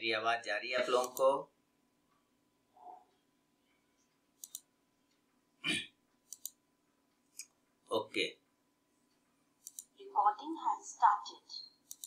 मेरी आवाज जा रही है आप लोगों को? Okay, Recording has started.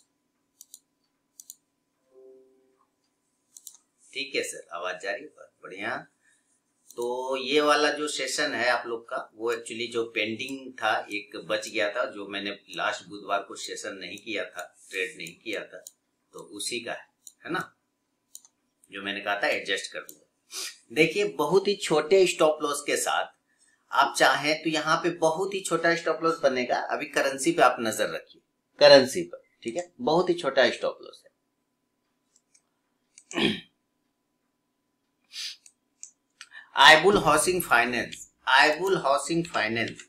ठीक है सर, आवाज जा रही है, बहुत बढ़िया। तो ये वाला जो सेशन है आप लोग का, वो एक्चुअली जो पेंडिंग था, एक बच गया था, जो मैंने लास्ट बुधवार को सेशन नहीं किया था, ट्रेड नहीं किया था, तो उसी का है ना, जो मैंने कहा था एडजस्ट कर दूंगा। देखिए, बहुत ही छोटे स्टॉप लॉस के साथ आप चाहें तो यहाँ पे बहुत ही छोटा स्टॉप लॉस बनेगा। अभी करेंसी पे आप नजर रखिए, करेंसी पर, ठीक है, बहुत ही छोटा स्टॉप लॉस है। Ibull housing finance, Ibull housing finance,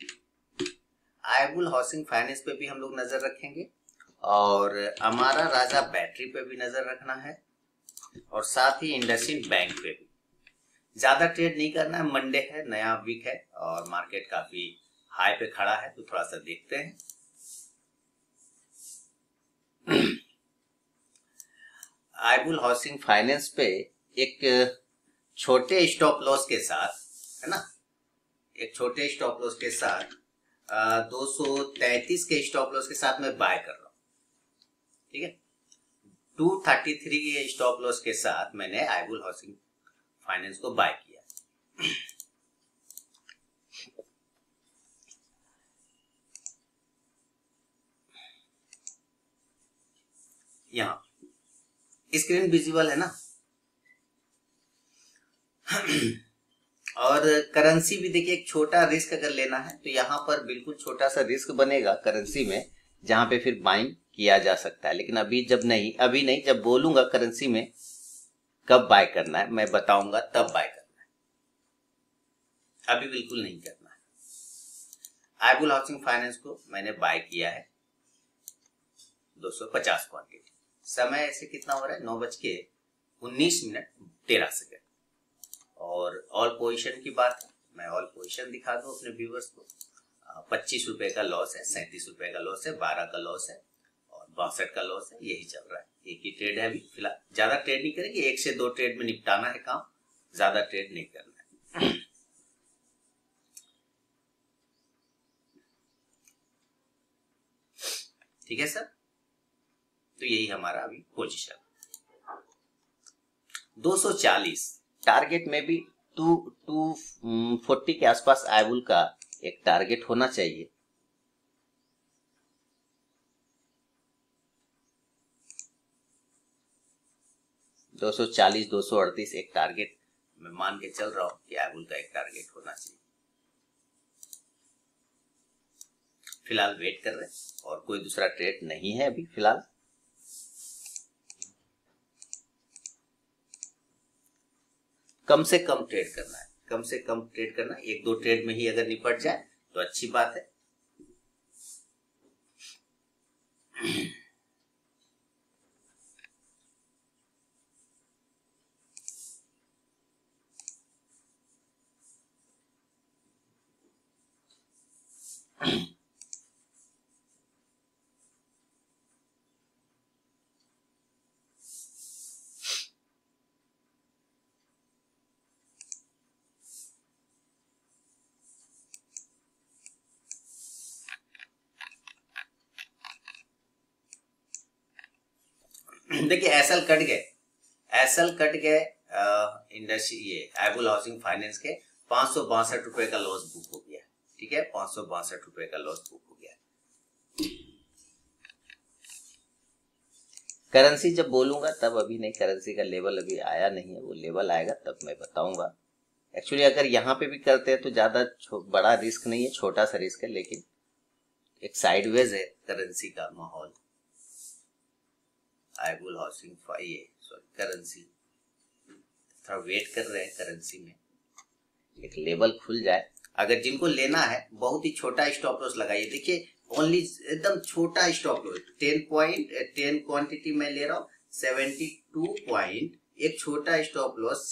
Ibull housing finance पे भी हम लोग नजर रखेंगे, और हमारा राजा बैटरी पे भी नजर रखना है, और साथ ही इंडसइंड बैंक पे भी। ज्यादा ट्रेड नहीं करना है, मंडे है, नया वीक है, और मार्केट काफी हाई पे खड़ा है, तो थोड़ा सा देखते हैं। आइबुल हाउसिंग फाइनेंस पे एक छोटे स्टॉप लॉस के साथ, है ना, एक छोटे स्टॉप लॉस के साथ 233 के स्टॉप लॉस के साथ मैं बाय कर रहा हूं, ठीक है। 233 के स्टॉप लॉस के साथ मैंने आइबुल हाउसिंग फाइनेंस को बाय किया। यहां स्क्रीन विजिबल है ना, और करेंसी भी देखिए, एक छोटा रिस्क अगर लेना है तो यहाँ पर बिल्कुल छोटा सा रिस्क बनेगा करेंसी में, जहां पे फिर बाइंग किया जा सकता है। लेकिन अभी जब नहीं, अभी नहीं, जब बोलूंगा करेंसी में कब बाय करना है, मैं बताऊंगा तब बाय करना है, अभी बिल्कुल नहीं करना है। आइबुल हाउसिंग फाइनेंस को मैंने बाय किया है 250 क्वांटिटी। समय ऐसे कितना हो रहा है, 9:19:13। और ऑल पोजीशन की बात है, मैं ऑल पोजीशन दिखा दूं अपने व्यूवर्स को। 25 रुपए का लॉस है, 37 रुपए का लॉस है, 12 का लॉस है, और 62 का लॉस है। यही चल रहा है, एक ही ट्रेड है अभी फिलहाल। ज्यादा ट्रेड नहीं करेंगे, 1 से 2 ट्रेड में निपटाना है काम, ज्यादा ट्रेड नहीं करना है। ठीक है सर, तो यही हमारा अभी पोजीशन। 240 टारगेट में भी 240 के आसपास आइबुल का एक टारगेट होना चाहिए। $240, 238 एक टारगेट मैं मान के चल रहा हूं कि आइबुल का एक टारगेट होना चाहिए। फिलहाल वेट कर रहे हैं, और कोई दूसरा ट्रेड नहीं है अभी फिलहाल। कम से कम ट्रेड करना है, कम से कम ट्रेड करना है। 1-2 ट्रेड में ही अगर निपट जाए तो अच्छी बात है। देखिए, एसएल कट गए, एसएल कट गए। इंडस्ट्री, ये आइबुल हाउसिंग फाइनेंस के 562 रुपए का लॉस बुक हो गया, ठीक है, 562 रुपए का लॉस बुक हो गया। करेंसी जब बोलूंगा तब, अभी नहीं, करेंसी का लेवल अभी आया नहीं है, वो लेवल आएगा तब मैं बताऊंगा। एक्चुअली अगर यहाँ पे भी करते हैं तो ज्यादा बड़ा रिस्क नहीं है, छोटा सा रिस्क है, लेकिन एक साइडवेज है करेंसी का माहौल। आइबुल हाउसिंग करेंसी थोड़ा वेट कर रहे हैं, करेंसी में एक लेवल खुल जाए। अगर जिनको लेना है, बहुत ही छोटा स्टॉप लॉस लगाइए। देखिए, ओनली एकदम छोटा स्टॉप लॉस, 10 क्वांटिटी मैं ले रहा हूँ, 72 पॉइंट, एक छोटा स्टॉप लॉस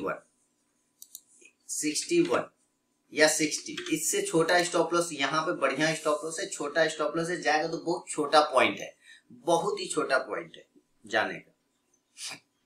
61 या 60। इससे छोटा स्टॉप लॉस, यहाँ पे बढ़िया स्टॉप लॉस है, छोटा स्टॉप लॉस है, जाएगा तो बहुत छोटा पॉइंट है, बहुत ही छोटा पॉइंट है जाने का।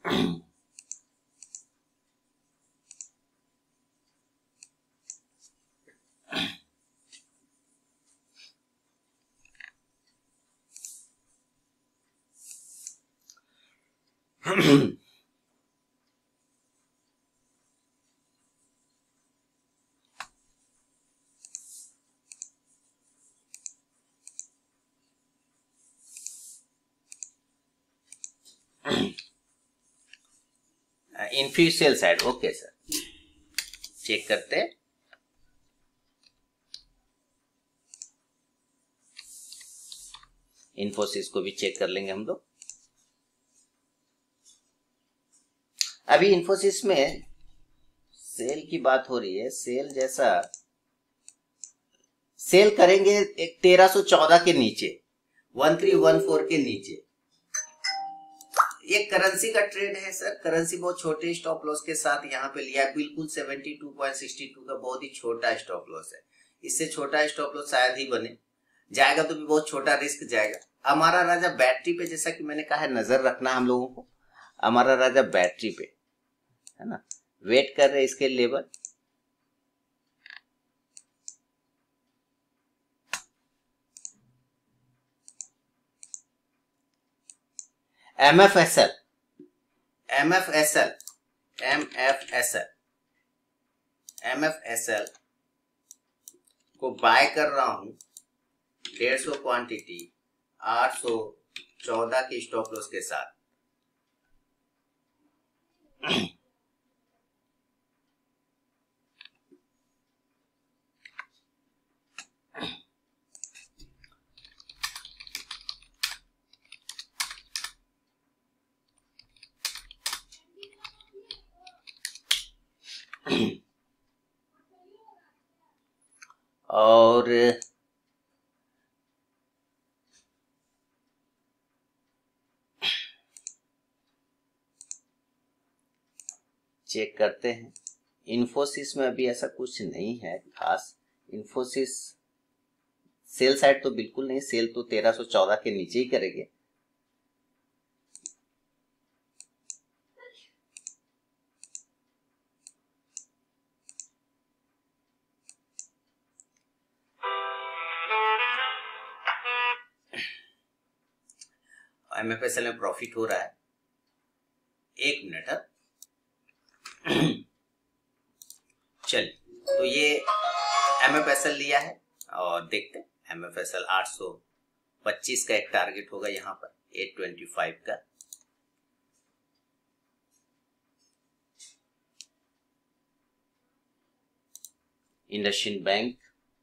इन्फ्यूज sell side, okay sir, check करते हैं। इन्फोसिस को भी चेक कर लेंगे हम लोग। अभी इन्फोसिस में सेल की बात हो रही है, सेल जैसा सेल करेंगे एक 1314 के नीचे, 1314 के नीचे। ये करेंसी का ट्रेड है सर, करेंसी बहुत छोटे स्टॉप लॉस के साथ यहाँ पे लिया है, बिल्कुल 72.62 का बहुत ही छोटा स्टॉप लॉस है। इससे छोटा स्टॉप लॉस शायद ही बने, जाएगा तो भी बहुत छोटा रिस्क जाएगा। हमारा राजा बैटरी पे, जैसा कि मैंने कहा है, नजर रखना हम लोगों को। हमारा राजा बैटरी पे है ना, वेट कर रहे इसके लेवल। MFSL को बाय कर रहा हूं 150 क्वांटिटी 814 की स्टॉप लॉस के साथ। और चेक करते हैं इन्फोसिस में। अभी ऐसा कुछ नहीं है खास। इन्फोसिस सेल साइड तो बिल्कुल नहीं, सेल तो 1314 के नीचे ही करेंगे। MFSL में प्रॉफिट हो रहा है। एक मिनट है, चलिए, तो ये MFSL लिया है और देखते हैं। MFSL 825 का एक टारगेट होगा यहाँ पर, 825 का। इंडसइंड बैंक,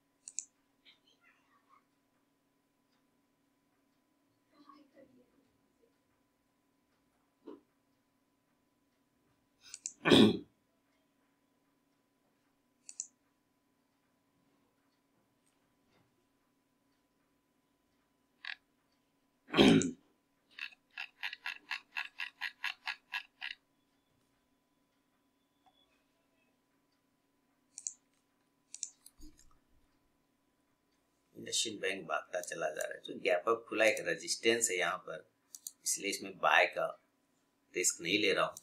इंडसइंड बैंक भागता चला जा रहा है। जो गैप अप खुला, एक रेजिस्टेंस है यहाँ पर, इसलिए इसमें बाय का रिस्क नहीं ले रहा हूं।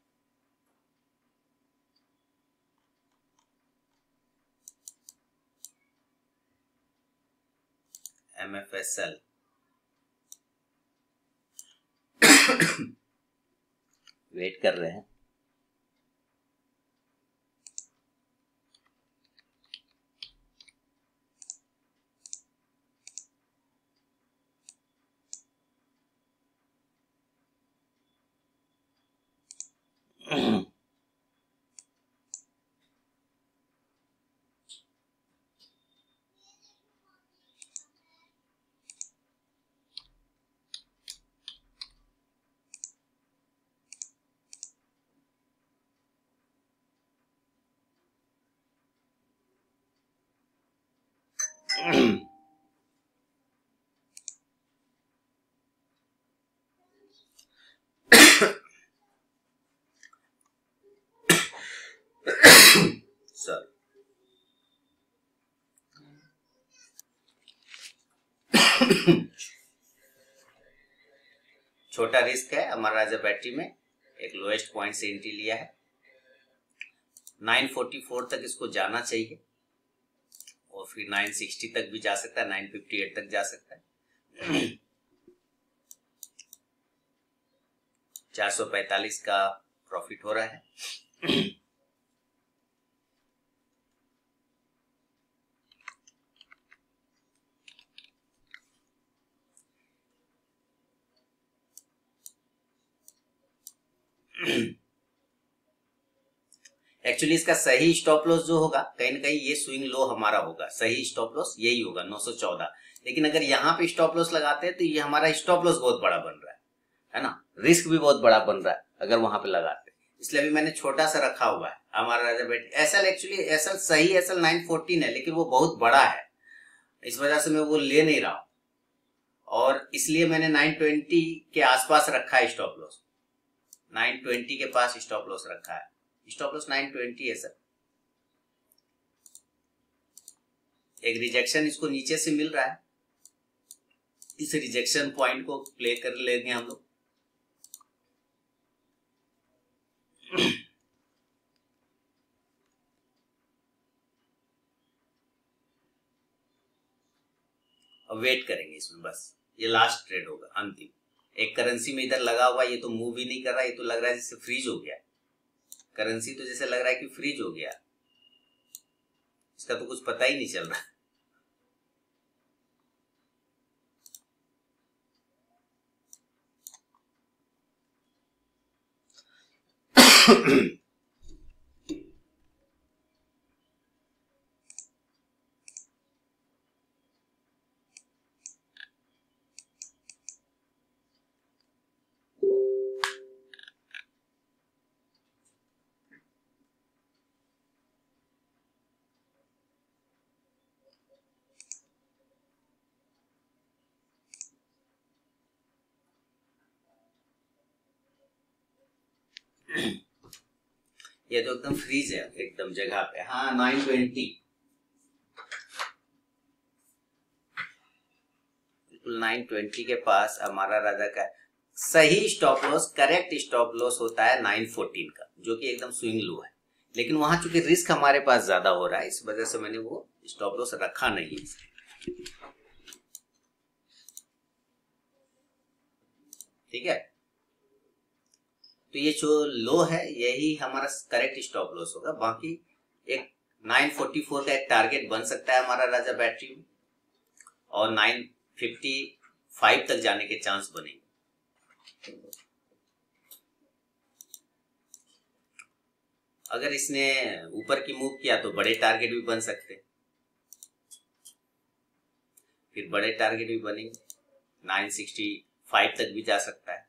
MFSL वेट कर रहे हैं। सर छोटा रिस्क है हमारा राजा बैटरी में, एक लोएस्ट पॉइंट से एंट्री लिया है, 944 तक इसको जाना चाहिए और फिर 960 तक भी जा सकता है, 958 तक जा सकता है। 445 का प्रॉफिट हो रहा है। एक्चुअली इसका सही स्टॉप लॉस जो होगा कहीं ना कहीं ये स्विंग लो हमारा होगा, सही स्टॉप लॉस यही होगा 914। लेकिन अगर यहाँ पे स्टॉप लॉस लगाते हैं तो ये हमारा स्टॉप लॉस बहुत बड़ा बन रहा है ना, रिस्क भी बहुत बड़ा बन रहा है अगर वहां पे लगाते हैं। इसलिए अभी मैंने छोटा सा रखा हुआ है हमारा राजा बैठ। एसएल एक्चुअली एसएल सही एसएल 914 है, लेकिन वो बहुत बड़ा है, इस वजह से मैं वो ले नहीं रहा हूं और इसलिए मैंने 920 के आसपास रखा है स्टॉप लॉस, 920 के पास स्टॉप लॉस रखा है। स्टॉप लॉस 920 है सर। एक रिजेक्शन इसको नीचे से मिल रहा है, इस रिजेक्शन पॉइंट को प्ले कर लेंगे हम लोग। अब वेट करेंगे इसमें, बस ये लास्ट ट्रेड होगा अंतिम। एक करेंसी में इधर लगा हुआ, ये तो मूव ही नहीं कर रहा, ये तो लग रहा है जैसे फ्रीज हो गया। करेंसी तो जैसे लग रहा है कि फ्रीज हो गया, इसका तो कुछ पता ही नहीं चल रहा। ये तो एकदम फ्रीज है, एकदम जगह पे। हाँ 920 बिल्कुल 920 के पास हमारा राजा का सही stop loss, correct stop loss होता है 914 का, जो कि एकदम स्विंग लो है। लेकिन वहां चूंकि रिस्क हमारे पास ज्यादा हो रहा है, इस वजह से मैंने वो स्टॉप लॉस रखा नहीं है। ठीक है, तो ये जो लो है यही हमारा करेक्ट स्टॉप लॉस होगा। बाकी एक 944 का एक टारगेट बन सकता है हमारा राजा बैटरी में और 955 तक जाने के चांस बनेंगे। अगर इसने ऊपर की मूव किया तो बड़े टारगेट भी बन सकते हैं, फिर बड़े टारगेट भी बनेंगे, 965 तक भी जा सकता है।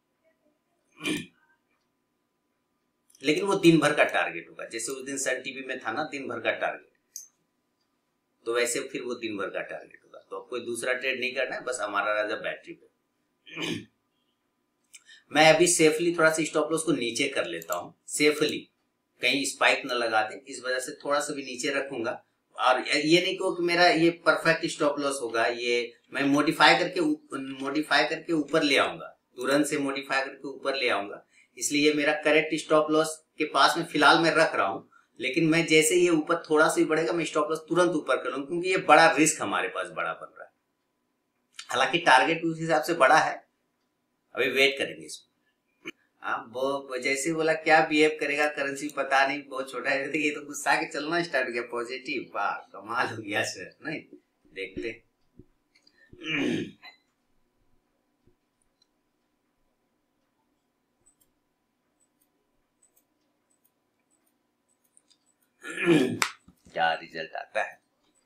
लेकिन वो दिन भर का टारगेट होगा, जैसे उस दिन सन टीवी में था ना दिन भर का टारगेट, तो वैसे फिर वो दिन भर का टारगेट होगा। तो कोई दूसरा ट्रेड नहीं करना है, बस हमारा राजा बैटरी पे। मैं अभी सेफली थोड़ा सा स्टॉप लॉस को नीचे कर लेता हूं, सेफली, कहीं स्पाइक न लगा दे, इस वजह से थोड़ा सा भी नीचे रखूंगा। और ये नहीं कहो कि मेरा ये परफेक्ट स्टॉप लॉस होगा, ये मैं मॉडिफाई करके ऊपर ले आऊंगा, तुरंत से मॉडिफाई करके ऊपर ले आऊंगा। इसलिए मेरा करेक्ट स्टॉप लॉस के पास में फिलहाल मैं रख रहा हूं, लेकिन मैं जैसे ये ऊपर थोड़ा सा ही बढ़ेगा मैं स्टॉप लॉस तुरंत ऊपर करूंगा, क्योंकि ये बड़ा रिस्क हमारे पास बड़ा बन रहा है। हालांकि टारगेट उस हिसाब से बड़ा है, अभी वेट करेंगे इसमें। हाँ वो जैसे बोला क्या बिहेव करेगा करेंसी पता नहीं, बहुत छोटा है। ये तो गुस्सा के चलना स्टार्ट हो गया पॉजिटिव, वाह कमाल हो गया सर। नहीं देखते क्या रिजल्ट आता है।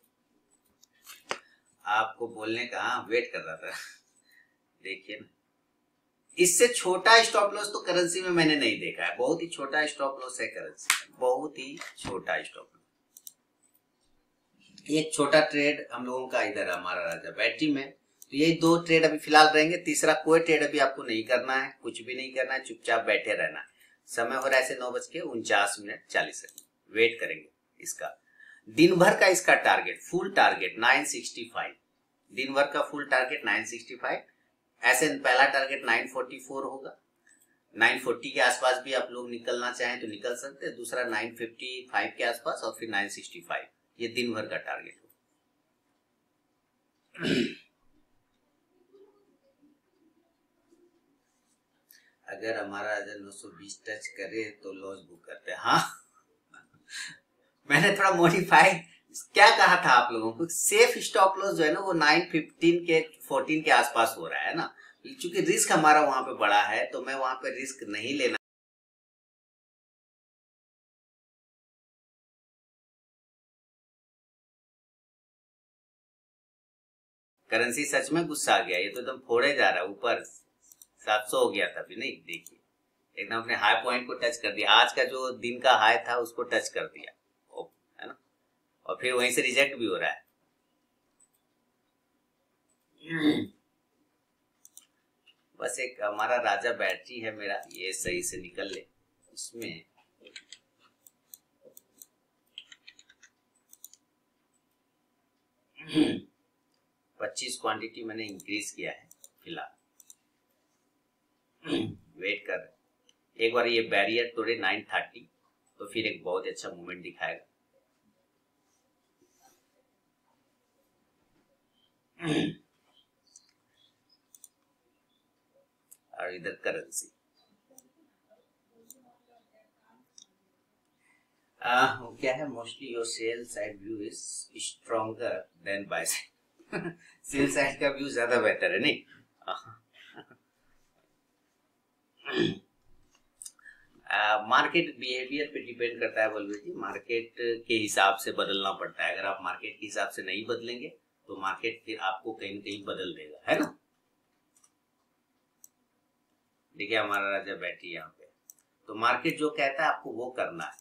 आपको बोलने का वेट कर रहा था। देखिए ना, इससे छोटा स्टॉप लॉस तो करेंसी में मैंने नहीं देखा है, बहुत ही छोटा स्टॉप लॉस है करेंसी में, बहुत ही छोटा स्टॉप लॉस। एक छोटा ट्रेड हम लोगों का इधर हमारा राजा बैटरी में, तो यही दो ट्रेड अभी फिलहाल रहेंगे। तीसरा कोई ट्रेड अभी आपको नहीं करना है, कुछ भी नहीं करना है, चुपचाप बैठे रहना है। समय हो रहा है ऐसे 9:49 वेट करेंगे इसका। दिन भर का इसका टारगेट, फुल टारगेट 965, दिन भर का फुल टारगेट 965। ऐसे पहला टारगेट 944 होगा, 940 के आसपास भी आप लोग निकलना चाहें तो निकल सकते हैं, दूसरा 955 के आसपास और फिर 965, ये दिन भर का टारगेट हो। अगर हमारा 920 टच करे तो लॉस बुक करते हैं। हाँ मैंने थोड़ा मॉडिफाई क्या कहा था आप लोगों को, सेफ स्टॉप लॉस जो है ना वो 915 के 14 के आसपास हो रहा है ना, क्योंकि रिस्क हमारा वहां पे बड़ा है तो मैं वहां पे रिस्क नहीं लेना। करेंसी सच में गुस्सा आ गया, ये तो एकदम फोड़े जा रहा है, ऊपर 700 हो गया था अभी, नहीं देखिए एकदम अपने हाई पॉइंट को टच कर दिया, आज का जो दिन का हाई था उसको टच कर दिया, है ना, और फिर वहीं से रिजेक्ट भी हो रहा है। बस एक हमारा राजा बैटरी है मेरा, ये सही से निकल ले, इसमें 25 क्वांटिटी मैंने इंक्रीज किया है फिलहाल। वेट कर रहे, एक बार ये बैरियर तोड़े 930 तो फिर एक बहुत अच्छा मूवमेंट दिखाएगा। और इधर करेंसी क्या है, mostly your sell side view is stronger than buy side. Sell side का व्यू ज्यादा बेहतर है, नहीं मार्केट बिहेवियर पे डिपेंड करता है बलवीर जी, मार्केट के हिसाब से बदलना पड़ता है, अगर आप मार्केट के हिसाब से नहीं बदलेंगे तो मार्केट फिर आपको कहीं न कहीं बदल देगा, है ना। देखिए हमारा राजा बैठी यहाँ पे, तो मार्केट जो कहता है आपको वो करना है,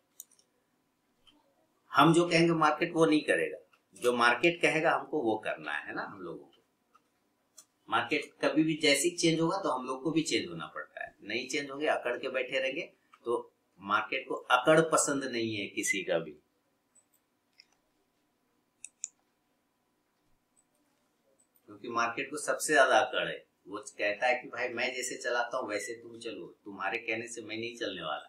हम जो कहेंगे मार्केट वो नहीं करेगा, जो मार्केट कहेगा हमको वो करना है ना। हम लोगों को मार्केट कभी भी जैसी चेंज होगा तो हम लोग को भी चेंज होना पड़ता है, नहीं चेंज होंगे अकड़ के बैठे रहेंगे तो मार्केट को अकड़ पसंद नहीं है किसी का भी, क्योंकि मार्केट को सबसे ज्यादा अकड़ है, वो कहता है कि भाई मैं जैसे चलाता हूं वैसे तुम चलो, तुम्हारे कहने से मैं नहीं चलने वाला।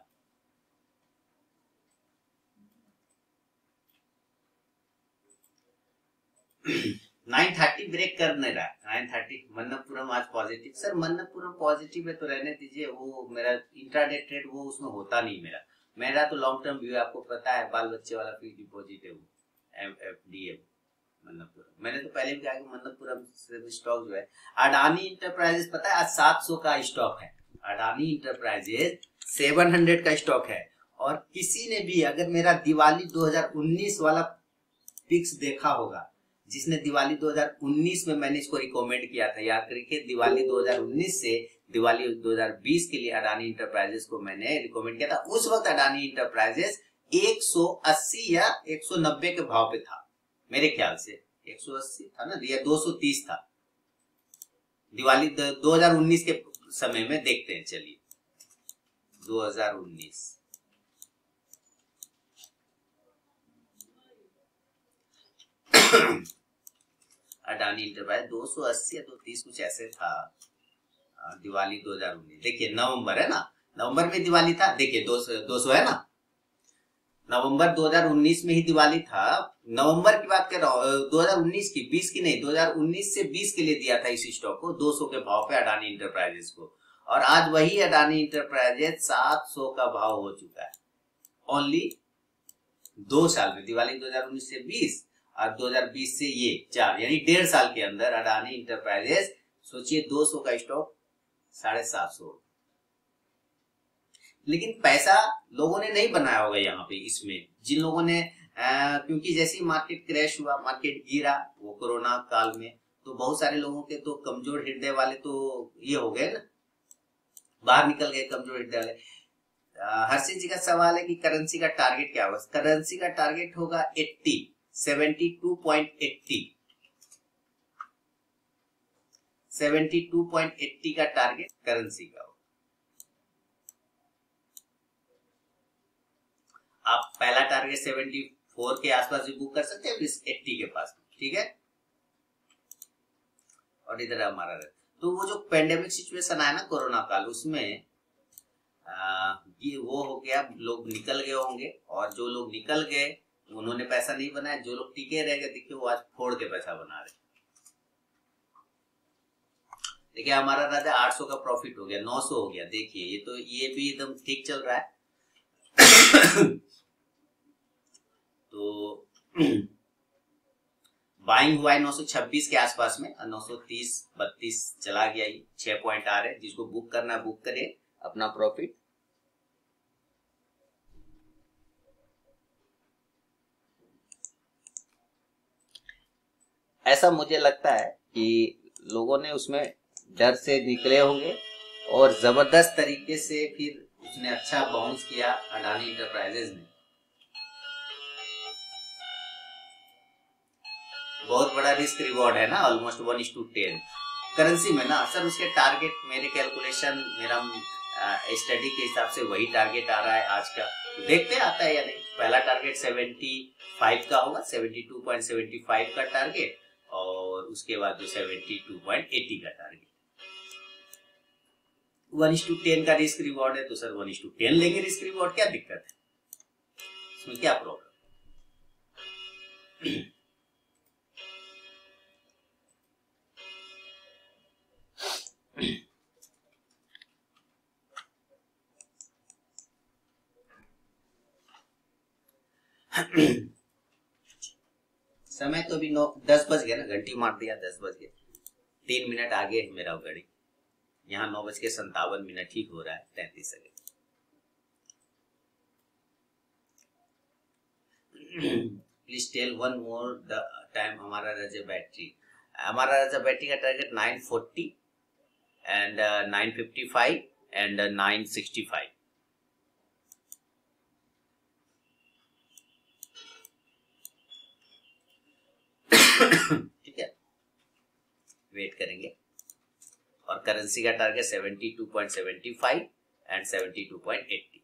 नाइन 930 ब्रेक कर नहीं रहा, 930 मन्नपुरम आज पॉजिटिव, सर मन्नपुरम पॉजिटिव है तो रहने दीजिए, वो मेरा इंट्राडे ट्रेड वो उसमें होता नहीं, मेरा तो लॉन्ग टर्म व्यू है, आपको पता है, बाल बच्चे वाला फिक्स डिपॉजिट है वो, एफडी है मन्नपुरम। मैंने तो पहले भी कहा कि मन्नपुरम स्टॉक जो है, अडानी इंटरप्राइजेस पता है आज 700 का स्टॉक है, अडानी इंटरप्राइजेस 700 का स्टॉक है, और किसी ने भी अगर मेरा दिवाली 2019 वाला पिक्स देखा होगा, जिसने दिवाली 2019 में मैंने इसको रिकमेंड किया था, याद करिए दिवाली 2019 से दिवाली 2020 के लिए अडानी इंटरप्राइजेस को मैंने रिकमेंड किया था, उस वक्त अडानी इंटरप्राइजेस 180 या 190 के भाव पे था, मेरे ख्याल से 180 था ना या 230 था, दिवाली 2019 के समय में देखते हैं, चलिए 2019 अडानी इंटरप्राइज 280 या 230 कुछ ऐसे था, दिवाली 2019, देखिए नवंबर है ना, नवंबर में दिवाली था, देखिए 200 है ना, नवंबर 2019 में ही दिवाली था, नवंबर की बात कर रहा हूँ, 2019 की, 20 की नहीं, 2019 से 20 के लिए दिया था इस स्टॉक को 200 के भाव पे अडानी इंटरप्राइजेस को, और आज वही अडानी इंटरप्राइजेस 700 का भाव हो चुका है, ओनली 2 साल में, दिवाली 2019 से 20 और 2020 से ये 4, यानी 1.5 साल के अंदर अडानी इंटरप्राइजेस सोचिए 200 का स्टॉक 750। लेकिन पैसा लोगों ने नहीं बनाया होगा यहाँ पे, इसमें जिन लोगों ने क्योंकि जैसे ही मार्केट क्रैश हुआ, मार्केट गिरा वो कोरोना काल में, तो बहुत सारे लोगों के तो कमजोर हृदय वाले तो ये हो गए ना, बाहर निकल गए कमजोर हृदय वाले। हर्षित जी का सवाल है कि करेंसी का टारगेट क्या होगा, करेंसी का टारगेट होगा 72.80 72.80 का टारगेट करेंसी का होगा। आप पहला टारगेट 74 के आसपास भी बुक कर सकते हैं, 80 के पास, ठीक है। और इधर हमारा तो वो जो पेंडेमिक सिचुएशन आया ना कोरोना काल, उसमें ये वो हो गया, लोग निकल गए होंगे, और जो लोग निकल गए उन्होंने पैसा नहीं बनाया, जो लोग टिके रह गए देखिए वो आज फोड़ के पैसा बना रहे। देखिए हमारा राजा 800 का प्रॉफिट हो गया, 900 हो गया, देखिए ये तो ये भी एकदम ठीक चल रहा है। तो बाइंग हुआ है 926 के आसपास में, 930-32 चला गया, ये 6 पॉइंट आ रहे हैं। जिसको बुक करना है बुक करिए अपना प्रॉफिट। ऐसा मुझे लगता है कि लोगों ने उसमें डर से निकले होंगे और जबरदस्त तरीके से फिर उसने अच्छा बाउंस किया अडानी इंटरप्राइजेज ने। बहुत बड़ा रिस्क रिवॉर्ड है ना, ऑलमोस्ट 1:10 करेंसी में ना सर। उसके टारगेट मेरे कैलकुलेशन, मेरा स्टडी के हिसाब से वही टारगेट आ रहा है आज का। तो देखते हैं आता है या नहीं। पहला टारगेट 75 का होगा, 72.75 का टारगेट, और उसके बाद जो 72.80 का टारगेट। 1:10 का रिस्क रिवॉर्ड है तो सर 1:10 लेंगे रिस्क रिवॉर्ड, क्या दिक्कत है इसमें, क्या प्रॉब्लम। समय तो अभी 10 बज गया ना, घंटी मार दिया, 10 बज गया, 3 मिनट आगे है मेरा घड़ी। यहाँ 9:57 ही हो रहा है, 33 second. Please tell one more the time हमारा राजा बैटरी। हमारा राजा बैटरी का टारगेट 940 एंड 955 एंड 965। ठीक है, वेट करेंगे। और करेंसी का टारगेट 72.75 एंड 72.80।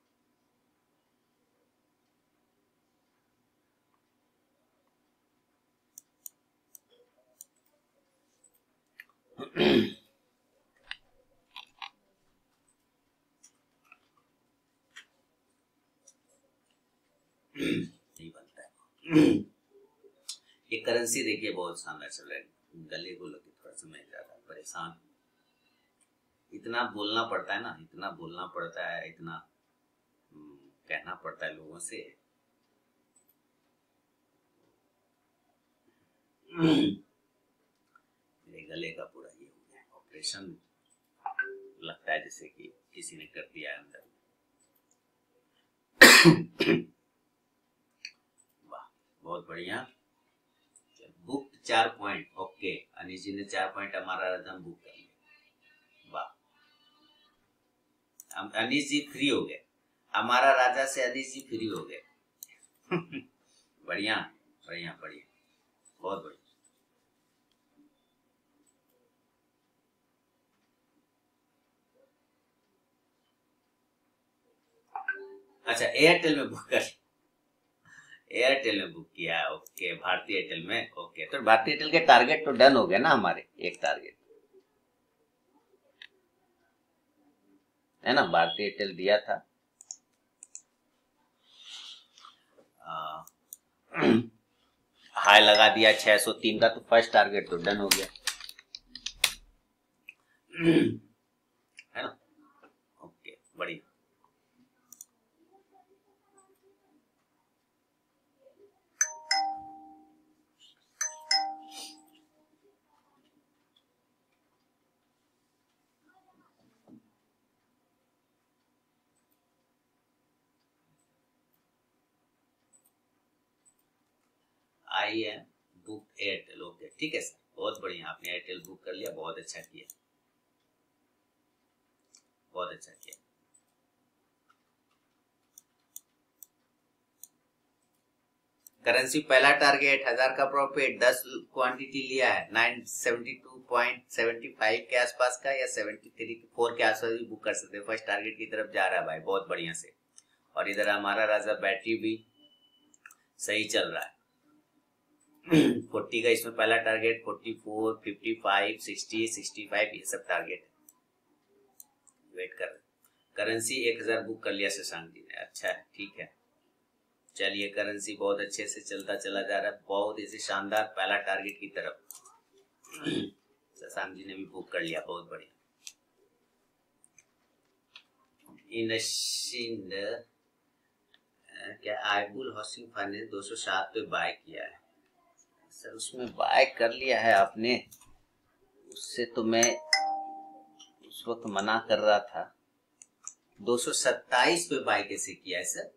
नहीं बनता है। ये करेंसी देखिए बहुत शानदार चल रहा है, गले को लगे थोड़ा सा मैं ज्यादा परेशान, इतना बोलना पड़ता है ना, इतना बोलना पड़ता है, इतना कहना पड़ता है लोगों से। मेरे गले का पूरा ये हो गया ऑपरेशन, लगता है जैसे कि किसी ने कर दिया है अंदर। वाह बहुत बढ़िया, book 4 point. Okay Anish ji ने 4 पॉइंट हमारा रजम बुक कर लिया। वाह अनिश जी फ्री हो गए, हमारा राजा से अनिश जी फ्री हो गए। बढ़िया बढ़िया बढ़िया, बहुत बढ़िया। अच्छा एयरटेल में बुक कर, एयरटेल में बुक किया, ओके भारतीय एयरटेल में। ओके तो भारतीय एयरटेल के टारगेट तो डन हो गए ना हमारे, एक टारगेट है ना, भारतीय एयरटेल दिया था। हाई लगा दिया 603 का, तो फर्स्ट टारगेट तो डन हो गया है ना। ओके बढ़िया। I am book Airtel, okay ठीक है सर, बहुत बढ़िया, आपने एयरटेल बुक कर लिया, बहुत अच्छा किया, बहुत अच्छा किया। करेंसी पहला टारगेट 1000 का प्रॉफिट, 10 क्वांटिटी लिया है, 972.75 के आसपास का या 73.4 के आसपास भी बुक कर सकते हैं। फर्स्ट टारगेट की तरफ जा रहा है भाई बहुत बढ़िया से। और इधर हमारा राजा बैटरी भी सही चल रहा है। 40 का इसमें पहला टारगेट, 44, 55, 60, 65 ये सब टारगेट है, वेट कर रहे। करेंसी 1000 बुक कर लिया शशांक जी ने, अच्छा है, ठीक है। चलिए करेंसी बहुत अच्छे से चलता चला जा रहा है, बहुत ऐसे शानदार पहला टारगेट की तरफ शशांक जी ने भी बुक कर लिया, बहुत बढ़िया। इनशिंद क्या आईबुल हाउसिंग फाइनेंस 207 पे बाय किया है सर, उसमें बाय कर लिया है आपने, उससे तो मैं उस वक्त मना कर रहा था। 227 पे बाय कैसे किया है सर?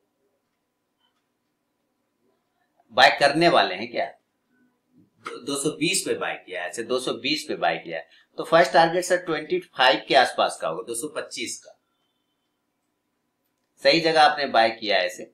बाय करने वाले हैं क्या? 220 पे बाय किया है, अच्छा 220 पे बाय किया है, तो फर्स्ट टारगेट सर 25 के आसपास का होगा, 225 का। सही जगह आपने बाय किया है इसे।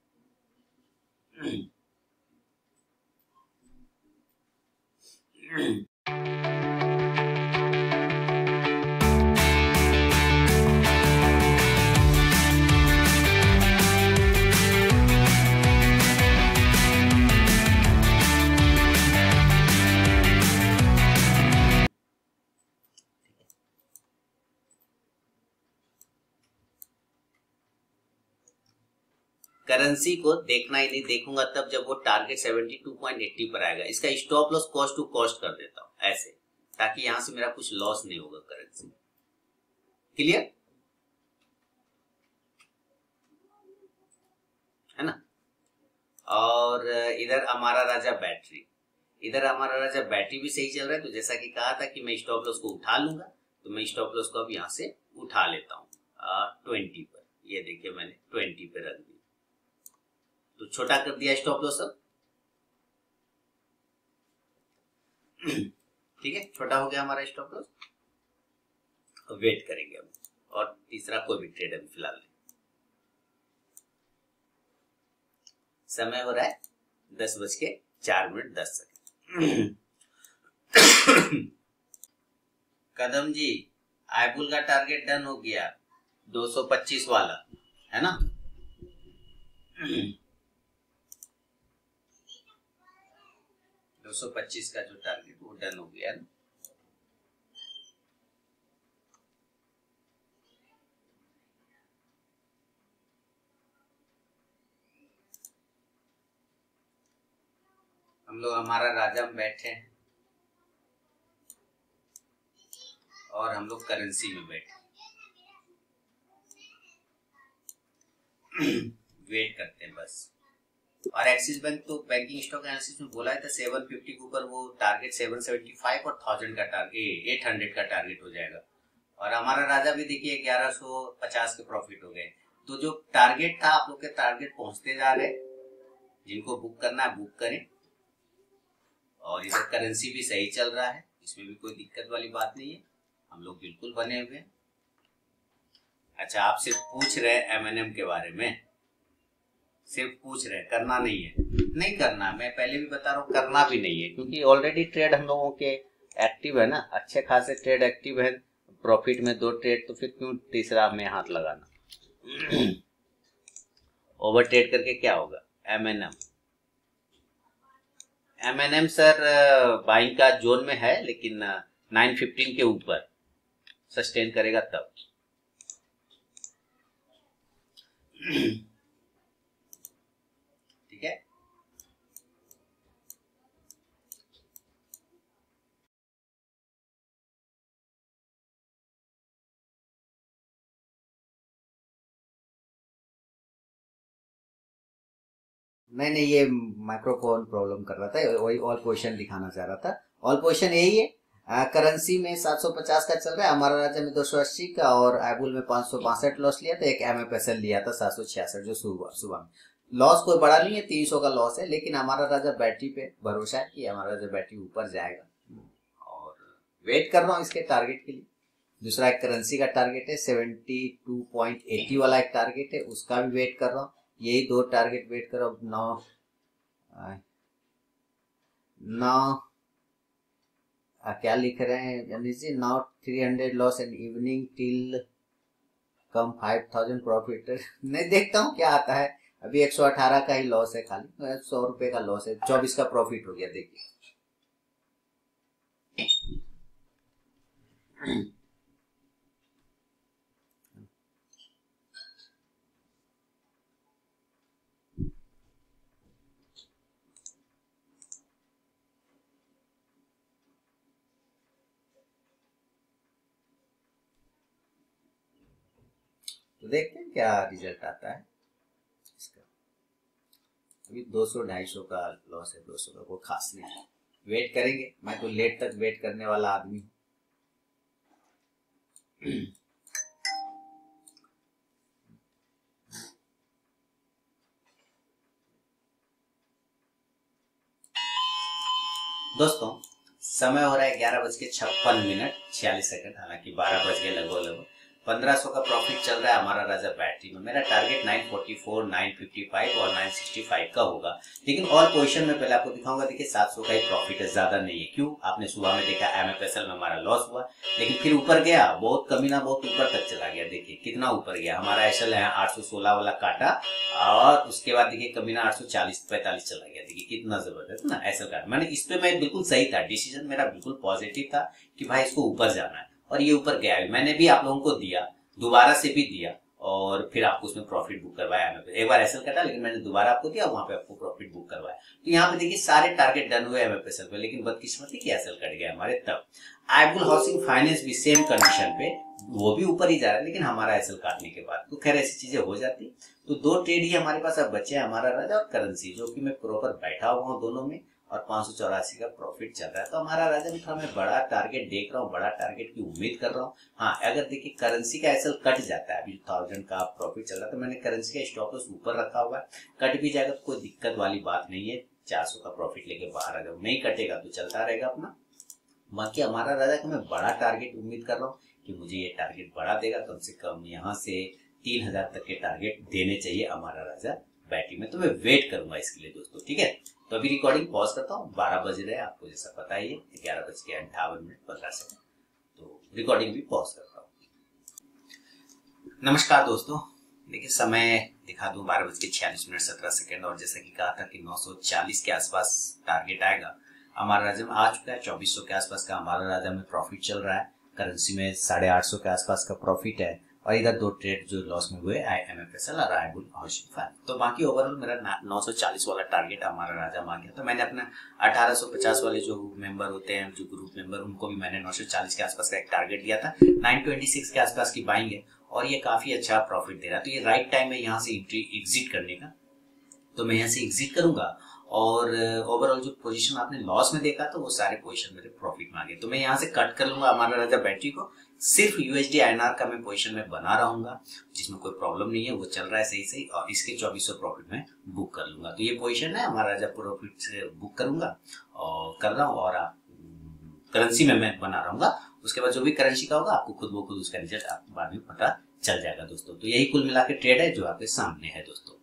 करेंसी को देखना ही नहीं, देखूंगा तब जब वो टारगेट 72.80 पर आएगा। इसका stop loss cost to cost कर देता हूं ऐसे, ताकि यहां से मेरा कुछ लॉस नहीं होगा करेंसी। क्लियर है ना? और इधर हमारा राजा बैटरी, इधर हमारा राजा बैटरी भी सही चल रहा है, तो जैसा कि कहा था कि मैं स्टॉप लॉस को उठा लूंगा, तो मैं स्टॉप लॉस को अब यहां से उठा लेता हूं 20 पर। ये देखिए मैंने 20 पे रख दिया, तो छोटा कर दिया स्टॉप लॉस अब। ठीक है, छोटा हो गया हमारा स्टॉप लॉस। अब वेट करेंगे हम, और तीसरा कोई भी ट्रेड अभी फिलहाल नहीं। समय हो रहा है 10:04 कदम जी, आईबुल का टारगेट डन हो गया 225 वाला, है ना? 225 का जो टारगेट वो डन हो गया ना। हम लोग हमारा राजा में बैठे हैं और हम लोग करेंसी में बैठे वेट करते हैं बस। और एक्सिस बैंक तो बैंकिंग स्टॉक एनालिसिस में बोला था 750 के ऊपर वो टारगेट 775 और 1000 का टारगेट 800 का टारगेट हो जाएगा। और हमारा राजा भी देखिए 1150 के प्रॉफिट हो गए। तो जो टारगेट था, आप लोग के टारगेट पहुंचते जा रहे, जिनको बुक करना है बुक करें। और इधर करेंसी भी सही चल रहा है, इसमें भी कोई दिक्कत वाली बात नहीं है, हम लोग बिल्कुल बने हुए हैं। अच्छा, आप सिर्फ पूछ रहे हैं M&M के बारे में, सिर्फ पूछ रहे, करना नहीं है, नहीं करना। मैं पहले भी बता रहा हूँ, करना भी नहीं है, क्योंकि ऑलरेडी ट्रेड हम लोगों के एक्टिव है ना, अच्छे खासे ट्रेड एक्टिव है, प्रॉफिट में 2 ट्रेड, तो फिर क्यों तीसरा में हाथ लगाना? ओवर ट्रेड करके क्या होगा? M&M सर बाइंग का जोन में है, लेकिन 915 के ऊपर सस्टेन करेगा तब। ठीक है, नहीं ये माइक्रोफोन प्रॉब्लम कर रहा था, वही ऑल पोजीशन दिखाना चाह रहा था। ऑल पोजीशन यही है, करेंसी में 750 का चल रहा है, हमारा राज्य में 280 का, और आईबुल में 562 लॉस लिया था, एक MFSL लिया था 766 जो सुबह में। लॉस कोई बड़ा नहीं है, 300 का लॉस है, लेकिन हमारा राजा बैटरी पे भरोसा है कि हमारा राजा बैटरी ऊपर जाएगा, और वेट कर रहा हूँ इसके टारगेट के लिए। दूसरा एक करेंसी का टारगेट है 72.80 वाला एक टारगेट है, उसका भी वेट कर रहा हूँ। यही 2 टारगेट वेट करो। 9 क्या लिख रहे हैं यानी जी, now 300 loss and evening till come 5000 profit. नहीं, देखता हूँ क्या आता है। अभी 118 का ही लॉस है, खाली 100 रुपए का लॉस है, 24 का प्रॉफिट हो गया। देखिए तो देखते हैं क्या रिजल्ट आता है इसका। अभी 200-250 का लॉस है, 200 का कोई खास नहीं है। वेट करेंगे, मैं तो लेट तक वेट करने वाला आदमी हूँ। दोस्तों समय हो रहा है 11:56 हालांकि 12 बज गए लगभग। 1500 का प्रॉफिट चल रहा है हमारा राजा बैटरी में। मेरा टारगेट 944, 955 और 965 का होगा, लेकिन और पोजीशन में पहले आपको दिखाऊंगा। देखिए 700 का ही प्रॉफिट है, ज्यादा नहीं है। क्यों? आपने सुबह में देखा MFSL में हमारा लॉस हुआ, लेकिन फिर ऊपर गया, बहुत कमीना, बहुत ऊपर तक चला गया। देखिए कितना ऊपर गया हमारा। एसएल है 816 वाला काटा और उसके बाद देखिए कमीना 840-45 चला गया। देखिए कितना जबरदस्त ना एसएल काटा। मैंने इस पे मैं बिल्कुल सही था, डिसीजन मेरा बिल्कुल पॉजिटिव था कि भाई इसको ऊपर जाना है, और ये ऊपर गया। मैंने भी आप लोगों को दिया, दोबारा से भी दिया, और फिर आपको उसमें प्रॉफिट बुक करवाया। एक बार एसएल कटा, लेकिन मैंने दोबारा आपको दिया, वहां पे आपको प्रॉफिट बुक करवाया। तो यहाँ पे देखिए सारे टारगेट डन हुए एमएफएसएल पे, लेकिन बदकिस्मती कि एसएल कट गया हमारे। तब आइबुल हाउसिंग फाइनेंस भी सेम कंडीशन पे, वो भी ऊपर ही जा रहा है, लेकिन हमारा एसएल काटने के बाद तो खैर ऐसी चीजें हो जाती। तो 2 ट्रेड ही हमारे पास अब बचे हैं, हमारा राजा और करेंसी, जो कि मैं प्रॉपर बैठा हुआ हूँ दोनों में, और 584 का प्रॉफिट चल रहा है। तो हमारा राजा में थोड़ा मैं बड़ा टारगेट देख रहा हूँ, बड़ा टारगेट की उम्मीद कर रहा हूँ। हाँ, अगर देखिए करेंसी का एसएल कट जाता है, अभी 1000 का प्रॉफिट चल रहा है, तो मैंने करेंसी का स्टॉप लॉस ऊपर रखा हुआ है। कट भी जाएगा तो कोई दिक्कत वाली बात नहीं है, 400 का प्रॉफिट लेके बाहर आ जाओ। नहीं कटेगा तो चलता रहेगा अपना। बाकी हमारा राजा का मैं बड़ा टारगेट उम्मीद कर रहा हूँ कि मुझे ये टारगेट बड़ा देगा, कम से कम यहाँ से 3000 तक के टारगेट देने चाहिए हमारा राजा बैटरी में। तो मैं वेट करूंगा इसके लिए दोस्तों, ठीक है। तो अभी रिकॉर्डिंग पॉज करता हूँ, 12 बज रहे हैं, आपको जैसा पता ही है, 11:58 तो रिकॉर्डिंग भी पॉज करता हूँ। नमस्कार दोस्तों, देखिए समय दिखा दूं, 12:46 और जैसा कि कहा था कि 940 के आसपास टारगेट आएगा। हमारा राजा में आ चुका है, 2400 के आसपास का हमारा राजा में प्रॉफिट चल रहा है। करेंसी में 850 के आसपास का प्रॉफिट है, और इधर 2 ट्रेड जो लॉस में हुए MFSL और आइबुल हाउसिंग फाइनेंस। तो बाकी ओवरऑल मेरा 940 वाला टारगेट हमारा राजा मांग गया। तो मैंने अपना 1850 वाले जो मेंबर होते हैं, जो ग्रुप मेंबर, उनको भी मैंने 940 के आसपास का एक टारगेट दिया था। 926 के आसपास की बाइंग है, और ये काफी अच्छा प्रॉफिट दे रहा है। तो ये राइट टाइम है यहाँ से एग्जिट करने का, तो मैं यहाँ से एग्जिट करूंगा। और ओवरऑल जो पोजीशन आपने लॉस में देखा, तो वो सारे पोजीशन मेरे प्रॉफिट में आ गए। तो मैं यहाँ से कट कर लूंगा हमारा राजा बैटरी को। सिर्फ USD INR का मैं पोजीशन में बना रहूंगा, जिसमें कोई प्रॉब्लम नहीं है, वो चल रहा है सही सही, और इसके 2400 प्रॉफिट में बुक कर लूंगा। तो ये पोजीशन है हमारा राजा, प्रॉफिट से बुक करूंगा और कर रहा हूँ, और करेंसी में मैं बना रहूंगा। उसके बाद जो भी करेंसी का होगा, आपको खुद ब खुद उसका रिजल्ट आपको बाद में पता चल जाएगा दोस्तों। तो यही कुल मिला के ट्रेड है जो आपके सामने है दोस्तों।